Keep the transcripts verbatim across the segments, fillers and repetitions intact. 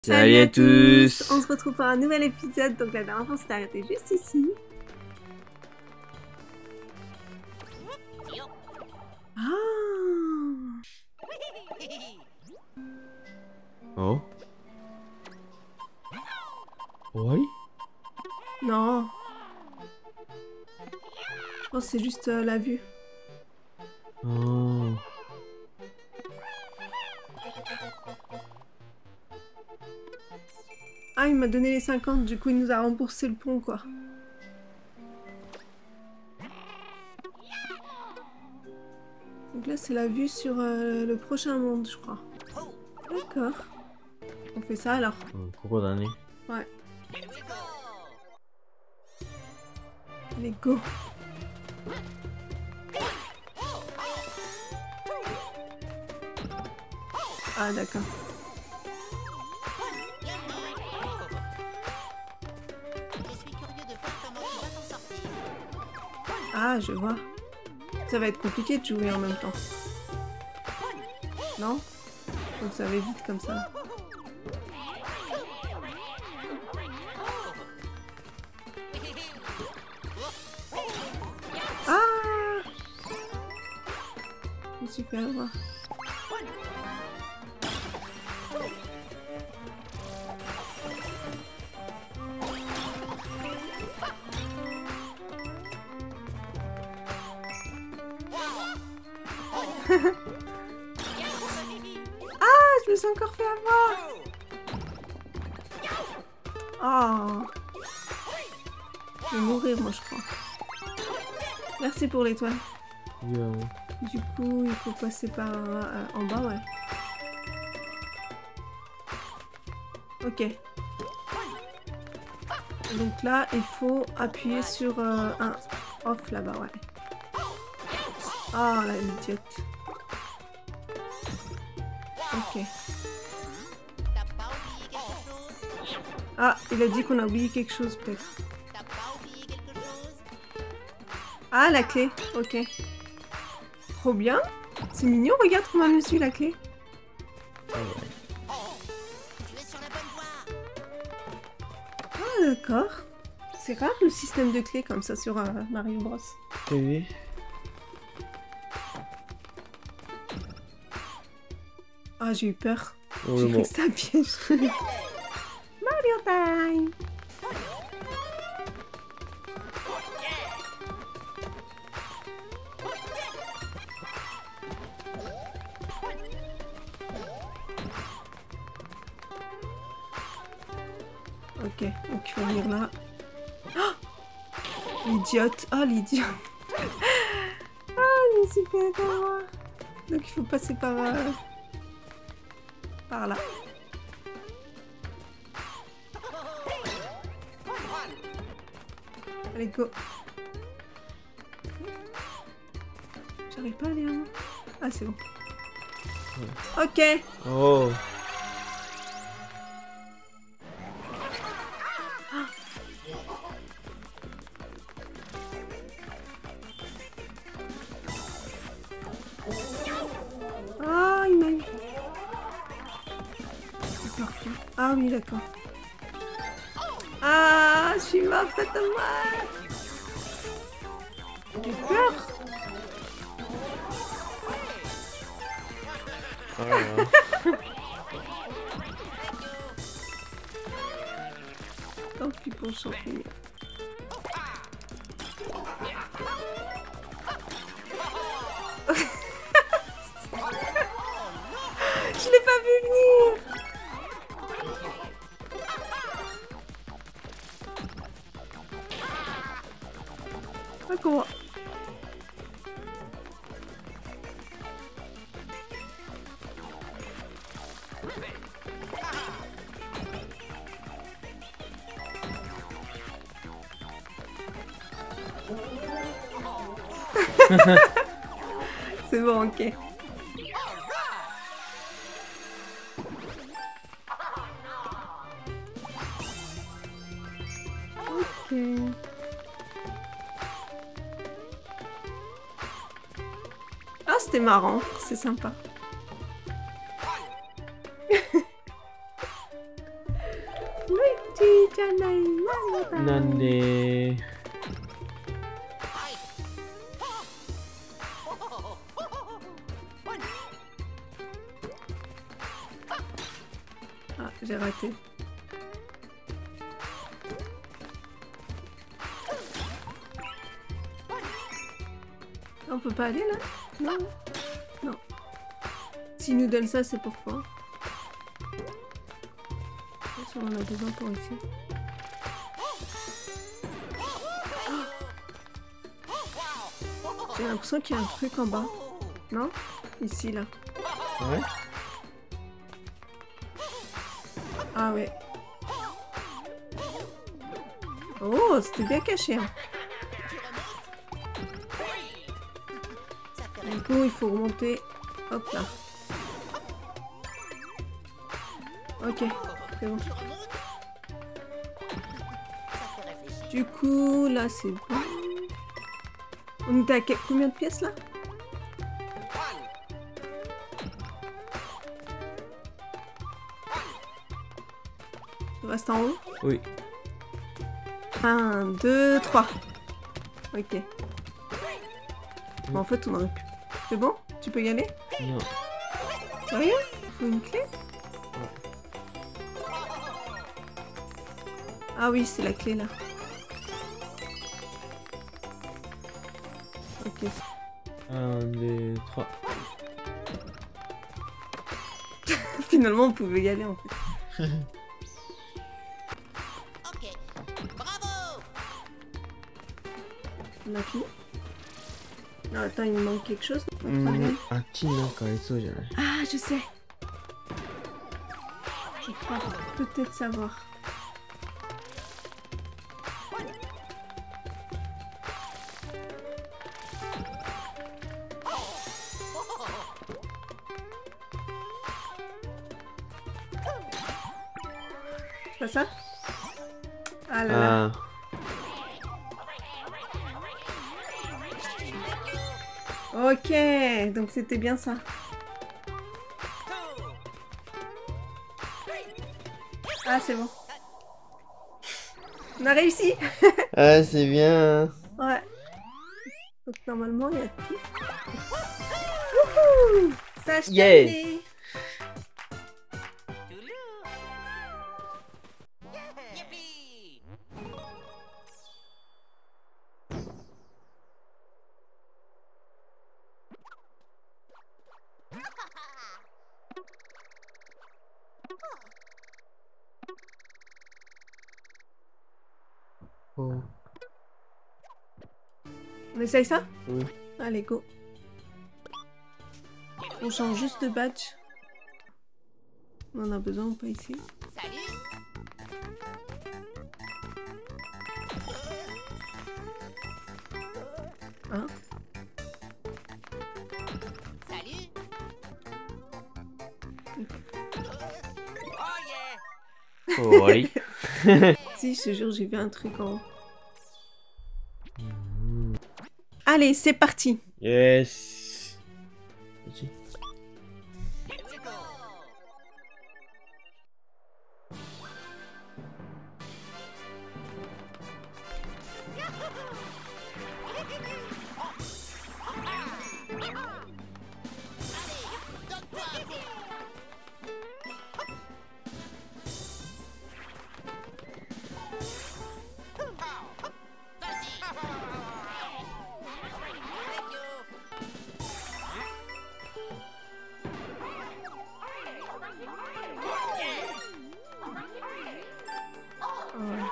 Salut à tous. On se retrouve pour un nouvel épisode, donc la dernière fois on s'est arrêté juste ici. Ah. Oh. Oui. Non. Je pense que c'est juste euh, la vue. Oh. Ah, il m'a donné les cinquante, du coup il nous a remboursé le pont quoi. Donc là c'est la vue sur euh, le prochain monde je crois. D'accord. On fait ça alors. Coucou d'année. Ouais. Allez go. Ah d'accord. Ah, je vois. Ça va être compliqué de jouer en même temps. Non? Donc ça va vite comme ça. Ah! Je me suis fait avoir. Ah, je me suis encore fait avoir. Oh. Je vais mourir moi je crois. Merci pour l'étoile. Yeah. Du coup, il faut passer par euh, en bas, ouais. Ok. Donc là, il faut appuyer sur euh, un off là-bas, ouais. Ah, la idiote. Ok. Ah, il a dit qu'on a oublié quelque chose, peut-être. Ah, la clé. Ok. Trop bien. C'est mignon, regarde comment elle me suit, la clé. Ah, d'accord. C'est rare le système de clés comme ça sur euh, Mario Bros. Oui. Ah, j'ai eu peur. Oh, J'ai bon. cru que c'était un piège. Mario Time. Ok, donc il faut venir là. Oh, l'idiote. Oh, l'idiote. Ah, je me suis fait avoir. Donc il faut passer par... Euh, par là. Allez, go. J'arrive pas à aller là. Ah, c'est bon. Ok. Oh. Ah, il m'a eu. Parfait. Ah oui, d'accord. Ah, je suis morte à moi. J'ai peur. Ah. Tant pis pour le champignon. Je l'ai pas vu venir. Ah, comment? C'est bon, ok. Ok. Ah, c'était marrant, c'est sympa. ちじゃないなのだ。 なんで。 Ah, j'ai raté. On peut pas aller là? Non. Non. S'il nous donne ça, c'est pourquoi? Si on a besoin pour ici. J'ai l'impression qu'il y a un truc en bas. Non? Ici, là. Ouais. Ah ouais. Oh, c'était bien caché. Hein. Du coup, il faut remonter. Hop là. Ok, c'est bon. Du coup, là, c'est bon. On était à quel... combien de pièces, là? On reste en haut? Oui. un, deux, trois. Ok. Bon, en fait, on aurait pu... C'est bon? Tu peux y aller? Non. Sérieux? Faut une clé? Ah oui, c'est la clé là. Ok. Un, deux, trois. Finalement, on pouvait y aller en fait. Ok, bravo. On a fini? Non, attends, il me manque quelque chose. うん、あっちになんかありそうじゃない？ Ah, je sais. Je crois peut-être savoir. C'est pas ça? Ah là là. Ah. Ok, donc c'était bien ça. Ah, c'est bon. On a réussi. Ah, c'est bien. Ouais. Donc normalement, il y a tout. Wouhou! Ça a Yeah. terminé. Yippee. Oh. On essaye ça? Oui. Allez, go. On change juste de badge. On en a besoin ou pas ici? Salut. Hein? Salut. Oh yeah. 終わり。 Si, je te jure, j'ai vu un truc en haut. Allez, c'est parti. Yes. Let's go. Ouais.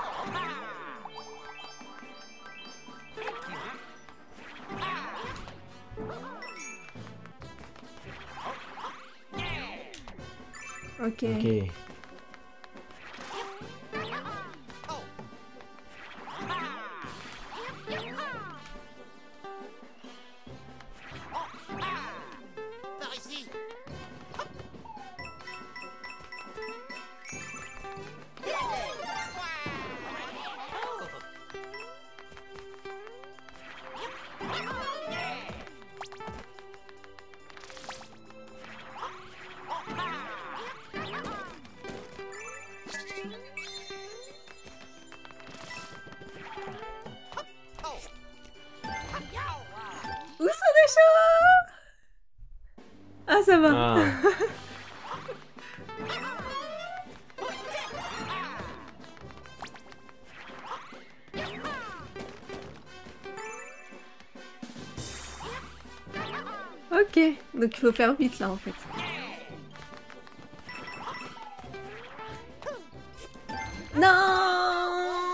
Ok. Ok. Par ici. ça va. Ah. Ok, donc il faut faire vite là en fait. Non.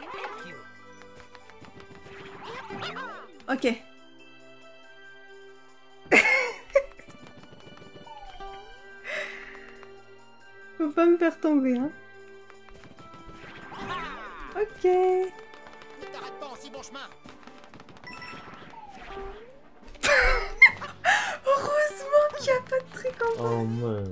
Ok. Faut pas me faire tomber, hein. Ok. Ne t'arrête pas en si bon chemin. Heureusement qu'il n'y a pas de truc en bas. Oh man.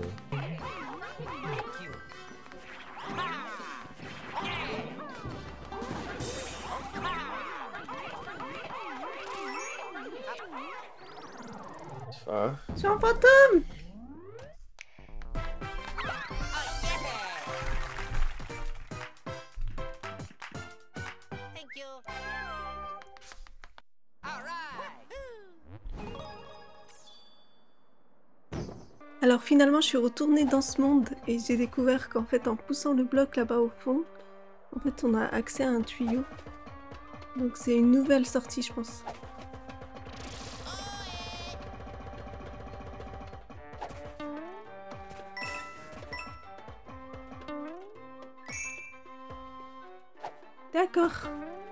Ah. Je suis un fantôme. Thank you. All right. Alors finalement, je suis retournée dans ce monde et j'ai découvert qu'en fait, en poussant le bloc là-bas au fond, en fait, on a accès à un tuyau. Donc c'est une nouvelle sortie, je pense. D'accord.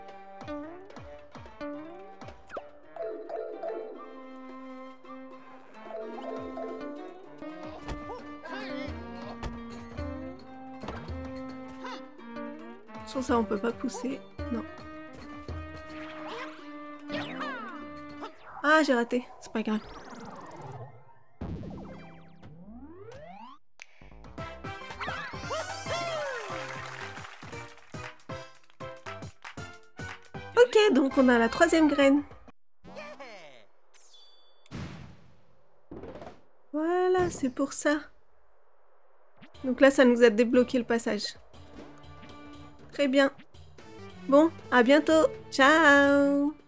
Sur ça, on peut pas pousser. Non. Ah, j'ai raté. C'est pas grave. Ok, donc on a la troisième graine. Voilà, c'est pour ça. Donc là, ça nous a débloqué le passage. Très bien. Bon, à bientôt. Ciao!